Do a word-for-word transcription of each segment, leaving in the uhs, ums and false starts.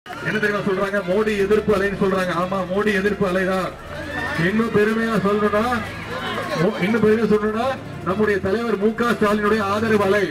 என்ன தெரியுமா சொல்றாங்க? மோடி எதிர்ப்பு அலைன்னு சொல்றாங்க. ஆமா, மோடி எதிர்ப்பு அலைதான். இன்னும் பெருமையா சொல்றா இன்னும் பெருமையா சொல்றா நம்முடைய தலைவர் மு க ஸ்டாலினுடைய ஆதரவு அலை.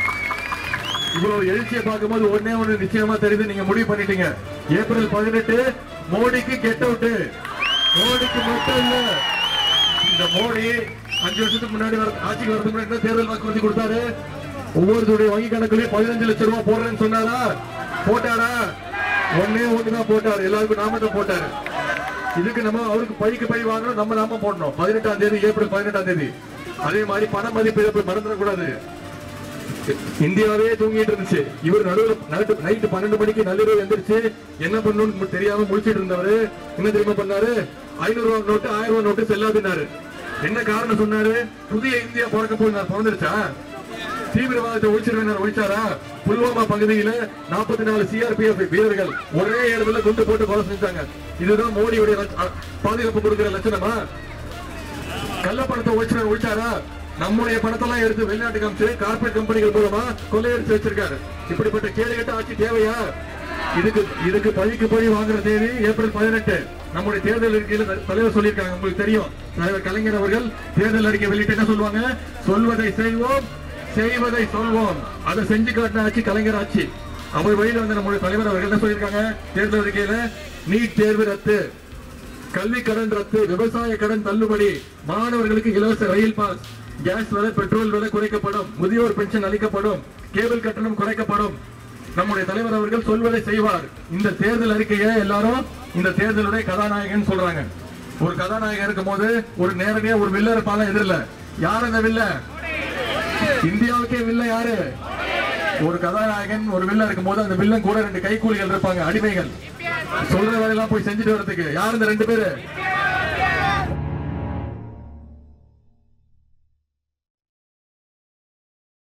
இவ்வளவு எழுச்சியை பார்க்கும்போது ஒன்னே ஒண்ணு நிச்சயமா தெரியுது, நீங்க முடிவு பண்ணிட்டீங்க. ஏப்ரல் பதினெட்டு மோடிக்கு கெட் அவுட். மோடிக்கு மட்டும் இல்ல, இந்த மோடி அஞ்சு வருஷத்துக்கு முன்னாடி ஆட்சிக்கு வரதுக்கு முன்னாடி தேர்தல் வாக்குறுதி கொடுத்தாரு. ஒவ்வொருத்தருடைய வங்கி கணக்குலயும் பதினஞ்சு லட்சம் ரூபாய் போடுறேன்னு சொன்னாரா? போட்டாரா? ஒன்னே ஒண்ணுதான் போட்டாரு, எல்லாருக்கும் நாமத்தை போட்டாரு. இதுக்கு நம்ம அவருக்கு பழிக்கு பழி வாங்கணும், நம்ம நாம போடணும். பதினெட்டாம் தேதி ஏப்ரல் பதினெட்டாம் தேதி. அதே மாதிரி பண மதிப்பு இழப்பு மறந்துடக்கூடாது. இந்தியாவே தூங்கிட்டு இருந்துச்சு. இவர் நடுவில் நைட்டு பன்னெண்டு மணிக்கு நள்ளிரவு எந்திரிச்சு என்ன பண்ணணும்னு தெரியாம முடிச்சிட்டு இருந்தவரு என்ன தெரியுமா பண்ணாரு? ஐநூறு ரூபாய் நோட்டு ஆயிரம் ரூபாய் நோட்டு செல்லாதுன்னாரு. என்ன காரணம் சொன்னாரு? புதிய இந்தியா பிறக்க போய் பிறந்துருச்சா? தீவிரவாதத்தை ஒழிச்சிருவேன் ஒழிச்சாரா? புல்வாமா பகுதியில நாற்பத்தி நாலு சிஆர்பிஎஃப் வீரர்கள் ஒரே இடத்துல குண்டு போட்டு கொலை செஞ்சாங்க. இதுதான் மோடியுடைய பாதுகாப்பு கொடுக்கிற லட்சணமா? கள்ளப்பணத்தை ஒழிச்சிருவேன் ஒழிச்சாரா? நம்முடைய பணத்தெல்லாம் எடுத்து வெளிநாட்டு காமிச்சு கார்பரேட் கம்பெனிகள் மூலமா கொள்ளையடிச்சு வச்சிருக்காரு. இப்படிப்பட்ட கேடுகட்ட ஆட்சி தேவையா? இதுக்கு இதுக்கு பழிக்கு பழி வாங்குற தேதி ஏப்ரல் பதினெட்டு. நம்முடைய தேர்தல் அறிக்கையில தலைவர் சொல்லியிருக்காங்க, உங்களுக்கு தெரியும். தலைவர் கலைஞர் அவர்கள் தேர்தல் அறிக்கை வெளியிட்டு என்ன சொல்லுவாங்க? சொல்வதை செய்வோம், செய்வதை சொல்வோம். அதை செஞ்சு காட்டின ஆட்சி கலைஞர் ஆட்சி. அவர் வழியில் வந்த நம்முடைய தலைவர் அவர்கள் என்ன சொல்லியிருக்காங்க தேர்தல் அறிக்கையில? நீட் தேர்வு ரத்து, கல்வி கடன் ரத்து, விவசாய கடன் தள்ளுபடி, மாணவர்களுக்கு இலவச ரயில் பாஸ், கேஸ் விலை பெட்ரோல் விலை குறைக்கப்படும், முதியோர் பென்ஷன் அளிக்கப்படும், கேபிள் கட்டணம் குறைக்கப்படும். நம்முடைய தலைவர் அவர்கள் சொல்வதை செய்வார். இந்த தேர்தல் அறிக்கையை எல்லாரும் இந்த தேர்தலுடைய கதாநாயகன் சொல்றாங்க. ஒரு கதாநாயகன் இருக்கும் போது ஒரு நேரடியா ஒரு வில்ல இருப்பாங்க எதிரில. யார் அந்த வில்ல? இந்தியாவுக்கே வில்ல யாரு? ஒரு கதாநாயகன் ஒரு வில்ல இருக்கும் போது அந்த வில்லன் கூட ரெண்டு கைக்கூலிகள் இருப்பாங்க, அடிமைகள். சொல்ற வேலையெல்லாம் போய் செஞ்சுட்டு வரதுக்கு. யார் இந்த ரெண்டு பேரு?